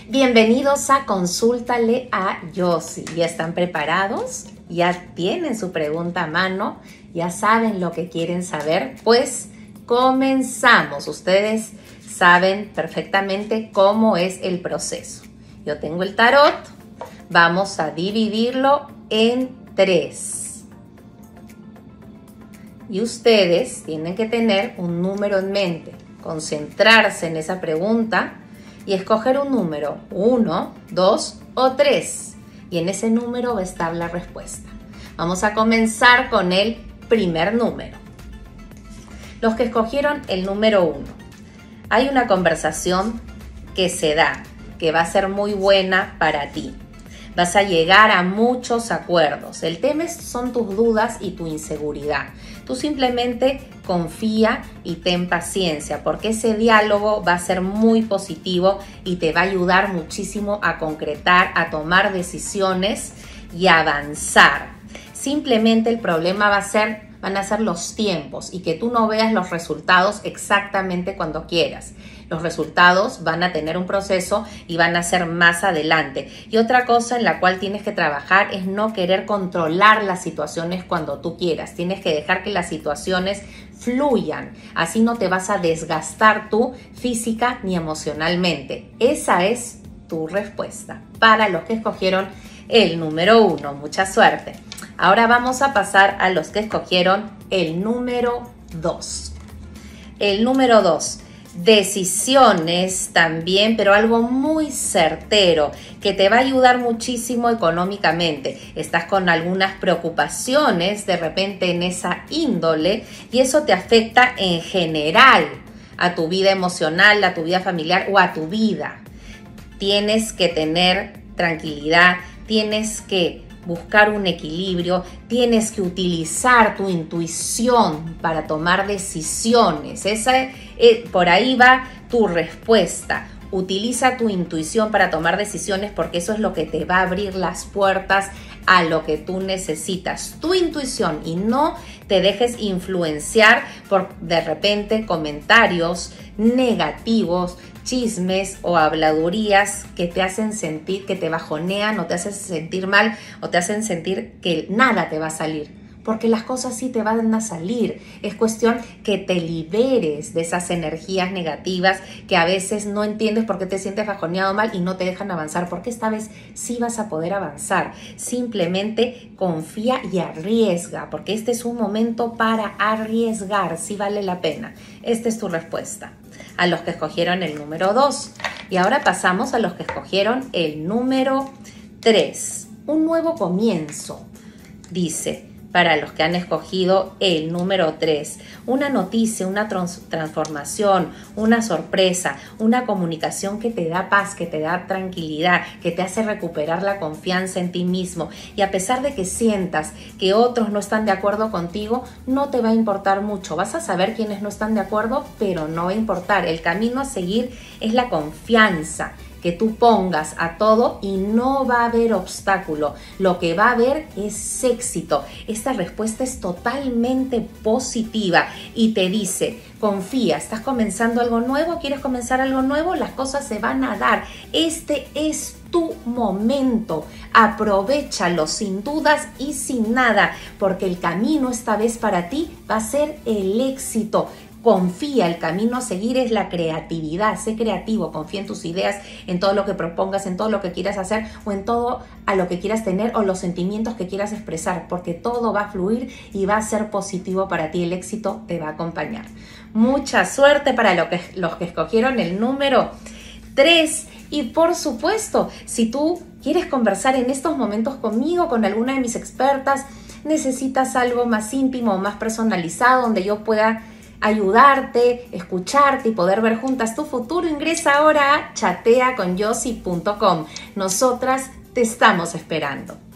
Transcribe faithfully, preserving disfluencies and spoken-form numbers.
Bienvenidos a Consúltale a Yossi. ¿Ya están preparados? ¿Ya tienen su pregunta a mano? ¿Ya saben lo que quieren saber? Pues comenzamos. Ustedes saben perfectamente cómo es el proceso. Yo tengo el tarot. Vamos a dividirlo en tres. Y ustedes tienen que tener un número en mente, concentrarse en esa pregunta y escoger un número, uno, dos o tres. Y en ese número va a estar la respuesta. Vamos a comenzar con el primer número. Los que escogieron el número uno. Hay una conversación que se da, que va a ser muy buena para ti. Vas a llegar a muchos acuerdos. El tema son tus dudas y tu inseguridad. Tú simplemente confía y ten paciencia, porque ese diálogo va a ser muy positivo y te va a ayudar muchísimo a concretar, a tomar decisiones y a avanzar. Simplemente el problema va a ser, van a ser los tiempos y que tú no veas los resultados exactamente cuando quieras. Los resultados van a tener un proceso y van a ser más adelante. Y otra cosa en la cual tienes que trabajar es no querer controlar las situaciones cuando tú quieras. Tienes que dejar que las situaciones fluyan. Así no te vas a desgastar tú física ni emocionalmente. Esa es tu respuesta para los que escogieron el número uno. Mucha suerte. Ahora vamos a pasar a los que escogieron el número dos. El número dos. Decisiones también, pero algo muy certero que te va a ayudar muchísimo económicamente. Estás con algunas preocupaciones de repente en esa índole y eso te afecta en general a tu vida emocional, a tu vida familiar o a tu vida. Tienes que tener tranquilidad, tienes que buscar un equilibrio, tienes que utilizar tu intuición para tomar decisiones. Esa, eh, por ahí va tu respuesta. Utiliza tu intuición para tomar decisiones porque eso es lo que te va a abrir las puertas a lo que tú necesitas. Tu intuición, y no te dejes influenciar por de repente comentarios negativos, chismes o habladurías que te hacen sentir, que te bajonean o te hacen sentir mal o te hacen sentir que nada te va a salir. Porque las cosas sí te van a salir. Es cuestión que te liberes de esas energías negativas que a veces no entiendes por qué te sientes bajoneado mal y no te dejan avanzar. Porque esta vez sí vas a poder avanzar. Simplemente confía y arriesga. Porque este es un momento para arriesgar. Sí vale la pena. Esta es tu respuesta a los que escogieron el número dos. Y ahora pasamos a los que escogieron el número tres. Un nuevo comienzo. Dice, para los que han escogido el número tres, una noticia, una trans transformación, una sorpresa, una comunicación que te da paz, que te da tranquilidad, que te hace recuperar la confianza en ti mismo. Y a pesar de que sientas que otros no están de acuerdo contigo, no te va a importar mucho. Vas a saber quiénes no están de acuerdo, pero no va a importar. El camino a seguir es la confianza que tú pongas a todo y no va a haber obstáculo. Lo que va a haber es éxito. Esta respuesta es totalmente positiva y te dice, confía, ¿estás comenzando algo nuevo? ¿Quieres comenzar algo nuevo? Las cosas se van a dar. Este es tu momento. Aprovéchalo sin dudas y sin nada, porque el camino esta vez para ti va a ser el éxito. Confía, el camino a seguir es la creatividad. Sé creativo, confía en tus ideas, en todo lo que propongas, en todo lo que quieras hacer o en todo a lo que quieras tener o los sentimientos que quieras expresar, porque todo va a fluir y va a ser positivo para ti. El éxito te va a acompañar. Mucha suerte para lo que, los que escogieron el número tres. Y por supuesto, si tú quieres conversar en estos momentos conmigo, con alguna de mis expertas, necesitas algo más íntimo o más personalizado donde yo pueda ayudarte, escucharte y poder ver juntas tu futuro, ingresa ahora a chatea con yossi punto com. Nosotras te estamos esperando.